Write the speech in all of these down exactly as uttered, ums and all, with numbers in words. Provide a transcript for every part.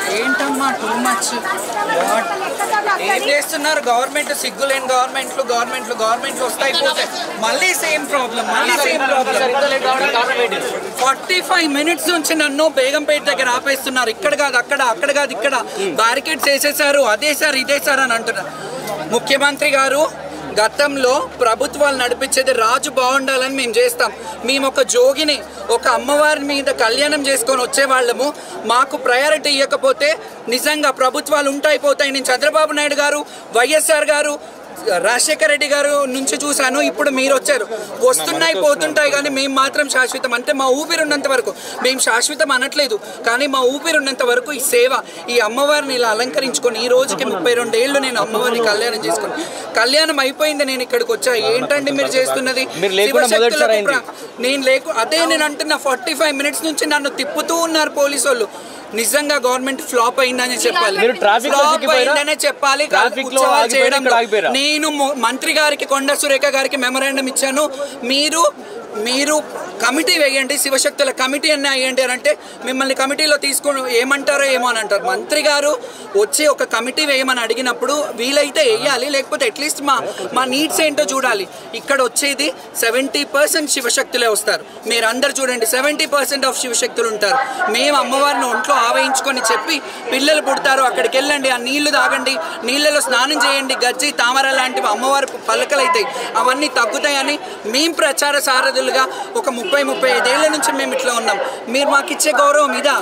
ఏంటమ్మా too much ఏం చేస్తున్నారు గవర్నమెంట్ సిగ్గులేని గవర్నమెంట్లు గవర్నమెంట్లు గవర్నమెంట్లు వస్తాయి పోతాయి మళ్ళీ సేమ్ ప్రాబ్లం మళ్ళీ same problem forty five minutes నుంచి నన్ను బేగంపేట దగ్గర ఆపేస్తున్నారు ఇక్కడ కాదు అక్కడ అక్కడ కాదు ఇక్కడ బ్యారికేడ్స్ వేసేసారు అదే సార్ ఇదే సార్ అని అంటున్నారు ముఖ్యమంత్రి గారు గతంలో ప్రభుత్వాలు నడిపించేది రాజు బాగుండాలని మేము చేస్తాం మేము ఒక జోగిని ఒక అమ్మవారి మీద కళ్యాణం చేసుకొని వచ్చేవాళ్ళము మాకు ప్రయారిటీ ఇవ్వకపోతే నిజంగా ప్రభుత్వాలు ఉంటాయి పోతాయి నేను చంద్రబాబు నాయుడు గారు వైఎస్ఆర్ గారు రాజశేఖర రెడ్డి గారు నుంచి చూశాను ఇప్పుడు మీరు వచ్చారు వస్తున్నాయి పోతుంటాయి కానీ మేము మాత్రం శాశ్వతం అంటే మా ఊపిరి ఉన్నంత వరకు మేము శాశ్వతం అనట్లేదు కానీ మా ఊపిరి ఉన్నంత వరకు ఈ సేవ ఈ అమ్మవారిని ఇలా అలంకరించుకొని ఈ రోజుకి ముప్పై రెండు ఏళ్ళు నేను అమ్మవారిని కళ్యాణం చేసుకుని కళ్యాణం అయిపోయింది నేను ఇక్కడికి వచ్చా ఏంటండి మీరు చేస్తున్నది నేను లేకు అదే నేను అంటున్నా ఫార్టీ ఫైవ్ మినిట్స్ నుంచి నన్ను తిప్పుతూ ఉన్నారు పోలీసు వాళ్ళు నిజంగా గవర్నమెంట్ ఫ్లాప్ అయిందని చెప్పాలి ఫ్లాప్ అయిందనే చెప్పాలి చేయడం నేను మంత్రి గారికి కొండ సురేఖ గారికి మెమరాండం ఇచ్చాను మీరు మీరు కమిటీ వేయండి శివశక్తుల కమిటీ అన్న వేయండి అని అంటే మిమ్మల్ని కమిటీలో తీసుకుని ఏమంటారో ఏమో అని అంటారు మంత్రి గారు వచ్చి ఒక కమిటీ వేయమని అడిగినప్పుడు వీలైతే వేయాలి లేకపోతే అట్లీస్ట్ మా మా నీడ్స్ ఏంటో చూడాలి ఇక్కడ వచ్చేది సెవెంటీ పర్సెంట్ శివశక్తులే వస్తారు మీరు అందరు చూడండి సెవెంటీ పర్సెంట్ ఆఫ్ శివశక్తులు ఉంటారు మేము అమ్మవారిని ఒంట్లో ఆవహించుకొని చెప్పి పిల్లలు పుడతారు అక్కడికి వెళ్ళండి ఆ నీళ్లు తాగండి నీళ్ళలో స్నానం చేయండి గజ్జి తామర లాంటివి అమ్మవారి పలకలు అవుతాయి అవన్నీ తగ్గుతాయని మేము ప్రచార సారథులుగా ఒక ముప్పై ముప్పై ఐదేళ్ల నుంచి మేము ఇట్లా ఉన్నాం మీరు మాకు ఇచ్చే గౌరవం ఇదా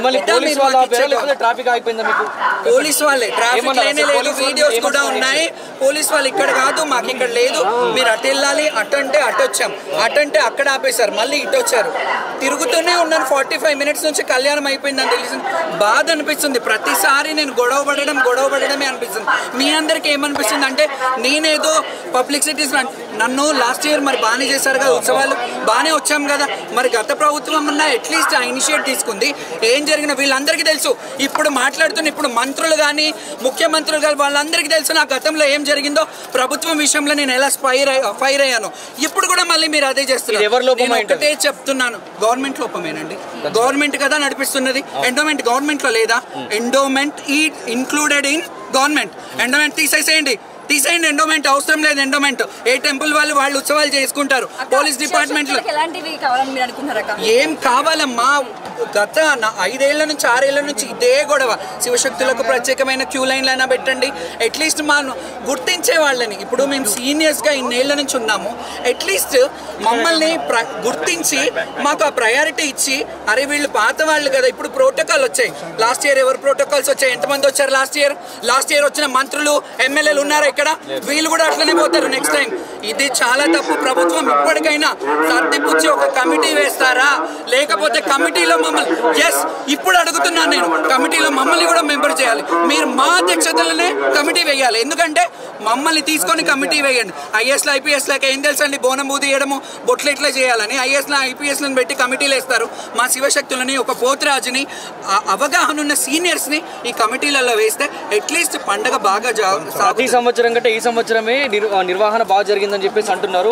పోలీస్ వాళ్ళే ట్రాఫిక్ లేనే లేదు వీడియోస్ కూడా ఉన్నాయి పోలీస్ వాళ్ళు ఇక్కడ కాదు మాకు ఇక్కడ లేదు మీరు అటు వెళ్ళాలి అటు అంటే అటు వచ్చాం అటు అంటే అక్కడ ఆపేశారు మళ్ళీ ఇటు వచ్చారు తిరుగుతూనే ఉన్నాను ఫార్టీ ఫైవ్ మినిట్స్ నుంచి కళ్యాణం అయిపోయిందని తెలిసింది బాధ అనిపిస్తుంది ప్రతిసారి నేను గొడవ పడడం గొడవ పడడమే అనిపిస్తుంది మీ అందరికి ఏమనిపిస్తుంది అంటే నేనేదో పబ్లిసిటీస్ నన్ను లాస్ట్ ఇయర్ మరి బాగానే చేశారు కదా ఉత్సవాలు బాగానే వచ్చాం కదా మరి గత ప్రభుత్వం అన్నా అట్లీస్ట్ ఆ ఇనిషియేట్ తీసుకుంది ఏం జరిగిన వీళ్ళందరికీ తెలుసు ఇప్పుడు మాట్లాడుతున్న ఇప్పుడు మంత్రులు కానీ ముఖ్యమంత్రులు కానీ వాళ్ళందరికీ తెలుసు నా గతంలో ఏం జరిగిందో ప్రభుత్వం విషయంలో నేను ఎలా ఫైర్ ఫైర్ అయ్యాను ఇప్పుడు కూడా మళ్ళీ మీరు అదే చేస్తున్నారు నేను ఒకటే చెప్తున్నాను గవర్నమెంట్ లోపమేనండి గవర్నమెంట్ కదా నడిపిస్తున్నది ఎండోమెంట్ గవర్నమెంట్ లో లేదా ఎండోమెంట్ ఈ ఇంక్లూడెడ్ ఇన్ గవర్నమెంట్ ఎండోమెంట్ తీసేసేయండి తీసేయండి ఎండోమెంట్ అవసరం లేదు ఎండోమెంట్ ఏ టెంపుల్ వాళ్ళు వాళ్ళు ఉత్సవాలు చేసుకుంటారు పోలీస్ డిపార్ట్మెంట్ లో ఏం కావాలమ్మా గత ఐదేళ్ల నుంచి ఆరేళ్ల నుంచి ఇదే గొడవ శివశక్తులకు ప్రత్యేకమైన క్యూ లైన్లు అయినా పెట్టండి అట్లీస్ట్ మా గుర్తించే వాళ్ళని ఇప్పుడు మేము సీనియర్స్గా ఇన్నేళ్ల నుంచి ఉన్నాము అట్లీస్ట్ మమ్మల్ని గుర్తించి మాకు ఆ ప్రయారిటీ ఇచ్చి అరే వీళ్ళు పాత వాళ్ళు కదా ఇప్పుడు ప్రోటోకాల్ వచ్చాయి లాస్ట్ ఇయర్ ఎవరు ప్రోటోకాల్స్ వచ్చాయి ఎంతమంది వచ్చారు లాస్ట్ ఇయర్ లాస్ట్ ఇయర్ వచ్చిన మంత్రులు ఎమ్మెల్యేలు ఉన్నారా ఇక్కడ వీళ్ళు కూడా అట్లనే పోతారు నెక్స్ట్ టైం ఇది చాలా తప్పు ప్రభుత్వం ఇప్పటికైనా సర్దిపుచ్చి ఒక కమిటీ వేస్తారా లేకపోతే కమిటీలో మమ్మల్ని ఎస్ ఇప్పుడు అడుగుతున్నాను నేను కమిటీలో మమ్మల్ని కూడా మెంబర్ చేయాలి మీరు మా అధ్యక్షతలోనే కమిటీ వేయాలి ఎందుకంటే మమ్మల్ని తీసుకొని కమిటీ వేయండి ఐఏఎస్లో ఐపీఎస్లోకి ఏం తెలుసండి బోనం బూది వేయడము బొట్లు ఇట్లా చేయాలని ఐఏఎస్లో ఐపీఎస్లను పెట్టి కమిటీలు వేస్తారు మా శివశక్తులని ఒక పోతురాజుని అవగాహన ఉన్న సీనియర్స్ని ఈ కమిటీలలో వేస్తే అట్లీస్ట్ పండగ బాగా ప్రతి సంవత్సరం కంటే ఈ సంవత్సరమే నిర్వహణ బాగా జరిగిందని చెప్పేసి అంటున్నారు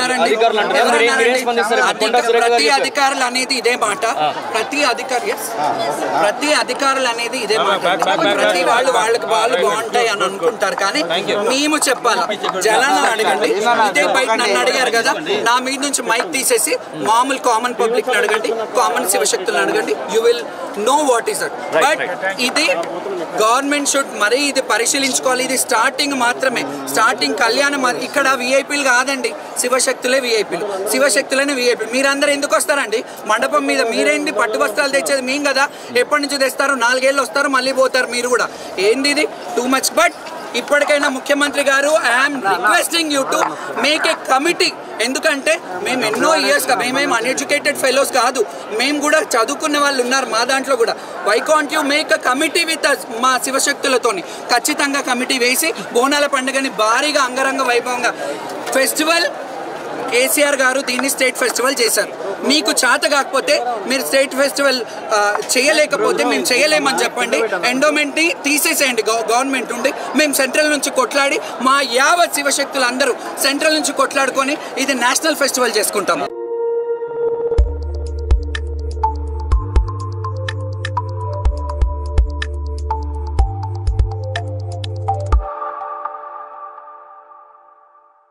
ప్రతి అధికారులు అనేది ఇదే మాట ప్రతి అధికారి ప్రతి అధికారులు అనేది ఇదే మాట ప్రతి వాళ్ళు వాళ్ళకి వాళ్ళు బాగుంటాయి అని అనుకుంటారు కానీ మేము చెప్పాలా జనాలను అడగండి ఇదే బయట నన్ను అడిగారు కదా నా మీద నుంచి మైక్ తీసేసి మామూలు కామన్ పబ్లిక్ అడగండి కామన్ శివశక్తులను అడగండి you will know what is that but ఇది గవర్నమెంట్ షుడ్ మరీ ఇది పరిశీలించుకోవాలి ఇది స్టార్టింగ్ మాత్రమే స్టార్టింగ్ కళ్యాణం ఇక్కడ విఐపీలు కాదండి శివశక్తులే విఐపీలు శివశక్తులనే విఐపీలు మీరందరూ ఎందుకు వస్తారండి మండపం మీద మీరేంటి పట్టు వస్త్రాలు తెచ్చేది మేము కదా ఎప్పటి నుంచి తెస్తారు నాలుగేళ్ళు వస్తారు మళ్ళీ పోతారు మీరు కూడా ఏంది ఇది టూ మచ్ బట్ ఇప్పటికైనా ముఖ్యమంత్రి గారు I'm requesting you to make a committee ఎందుకంటే మేము ఎన్నో ఇయర్స్గా మేమేం అన్ఎడ్యుకేటెడ్ ఫెలోస్ కాదు మేము కూడా చదువుకున్న వాళ్ళు ఉన్నారు మా దాంట్లో కూడా why can't you make a committee with మా శివశక్తులతోని ఖచ్చితంగా కమిటీ వేసి బోనాల పండుగని భారీగా అంగరంగ వైభవంగా ఫెస్టివల్ కేసీఆర్ గారు దీన్ని స్టేట్ ఫెస్టివల్ చేశారు మీకు చేత కాకపోతే మీరు స్టేట్ ఫెస్టివల్ చేయలేకపోతే మేము చేయలేమని చెప్పండి ఎండోమెంట్ని తీసేసేయండి గవర్నమెంట్ ఉండి మేము సెంట్రల్ నుంచి కొట్లాడి మా యావత్ శివశక్తులు అందరూ సెంట్రల్ నుంచి కొట్లాడుకొని ఇది నేషనల్ ఫెస్టివల్ చేసుకుంటాము.